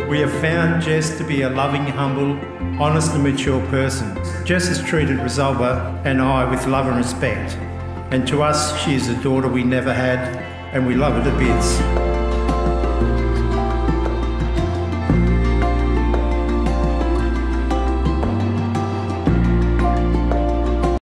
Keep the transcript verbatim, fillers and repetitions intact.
We have found Jess to be a loving, humble, honest and mature person. Jess has treated Rosalba and I with love and respect, and to us she is a daughter we never had, and we love her to bits.